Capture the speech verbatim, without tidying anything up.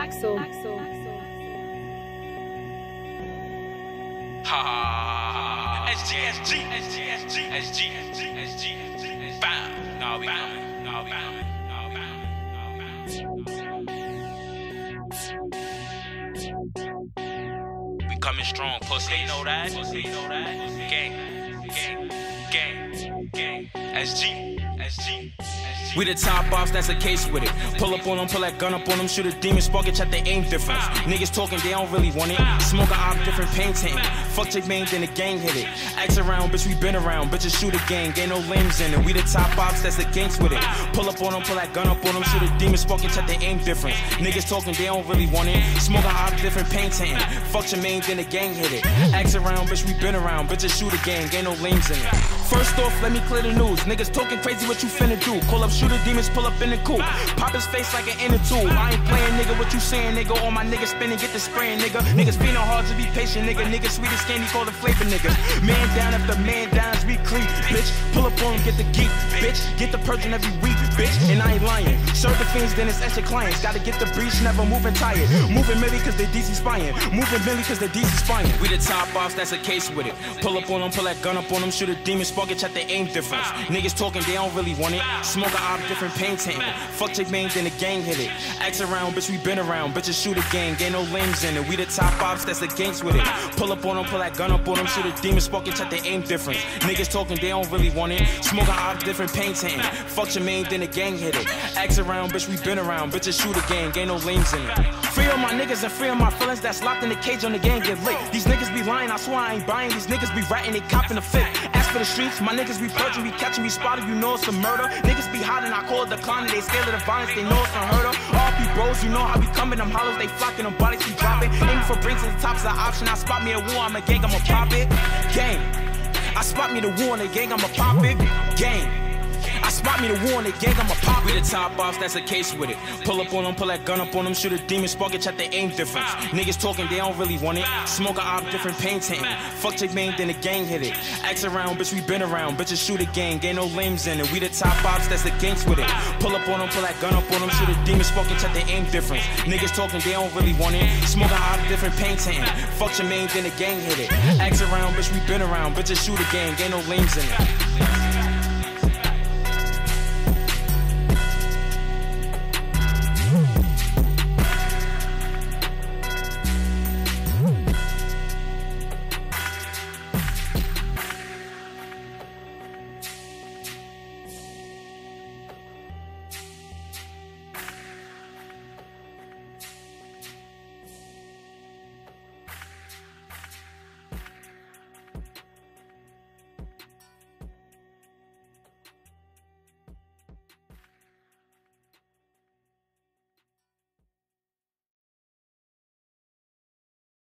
Axel. Ha S G, S G, S G, S G, S G, S G, S G, S G, bam. Nah, we coming. Nah, we coming. Nah, we coming. We coming strong, pussy. They know that. Pussy, know that. Gang, gang, gang, gang. S G, S G. We the top offs, that's the case with it. Pull up on them, pull that gun up on them, shoot a demon, spark it, check the aim difference. Niggas talking, they don't really want it. Smoke a op, different pain tank. Fuck take main, then the gang hit it. Axe around, bitch, we been around. Bitches shoot a gang, ain't no limbs in it. We the top offs, that's the gangs with it. Pull up on them, pull that gun up on them, shoot a demon, spark it, check the aim difference. Niggas talking, they don't really want it. Smoke a op, different pain tank. Fuck your main, then the gang hit it. Axe around, bitch, we been around. Bitches shoot a gang, ain't no limbs in it. First off, let me clear the news. Niggas talking crazy, what you finna do? Call up shooter demons, pull up in the coupe. Pop his face like an inner tube. I ain't playing, nigga, what you saying, nigga? All my niggas spinning, get the spraying, nigga. Niggas feeling hard to be patient, nigga. Niggas sweet as candy, call the flavor, nigga. Man down after man down as we creep, bitch. Pull up on him, get the geek, bitch. Get the purging every week, bitch. And I ain't lying. Serve the fiends, then it's extra clients. Gotta get the breach, never moving tired. Moving milli cause they D C spying. Moving milli cause they D C spying. We the top offs, that's the case with it. Pull up on them, pull that gun up on them, shoot a demon, spark it, check the aim difference. Niggas talking, they don't really want it. Smoke a op, different pain tank. Fuck take main, then the gang hit it. Axe around, bitch, we been around. Bitches shoot a gang, ain't no limbs in it. We the top ops, that's the gangs with it. Pull up on them, pull that gun up on them, shoot a demon, spark it, check the aim difference. Niggas talking, they don't really want it. Smoke a op, different pain tank. Fuck your main, then the gang hit it. Axe around, bitch, we been around. Bitches shoot a gang, ain't no limbs in it. Free all my niggas and free all my feelings that's locked in the cage on the gang get lit. These niggas be lying, I swear I ain't buying. These niggas be ratting, they copping the fit. As for the streets, my niggas be purging, we catching, we spotted, you know it's a murder. Niggas be hiding, I call it declining, they scared of the violence, they know it's unheard of. R P bros, you know how we coming, them hollows, they flocking, them bodies be dropping. Aiming for bricks and the tops of the option, I spot me a war, I'm a gang, I'ma pop it. Gang, I spot me the war in the gang, I'ma pop it. Gang, I spot me the war in the gang, I'ma pop it. We the top offs, that's the case with it. Pull up on them, pull that gun up on them, shoot a demon, spark it, check the aim difference. Niggas talking, they don't really want it. Smoke a op, different pain tank. Fuck take main, then the gang hit it. Axe around, bitch, we been around. Bitches shoot a gang, ain't no limbs in it. We the top ops, that's the gangs with it. Pull up on them, pull that gun up on them, shoot a demon, spark it, check the aim difference. Niggas talking, they don't really want it. Smoke a op, different pain tank. Fuck your main, then the gang hit it. Axe around, bitch, we been around. Bitches shoot a gang, ain't no limbs in it.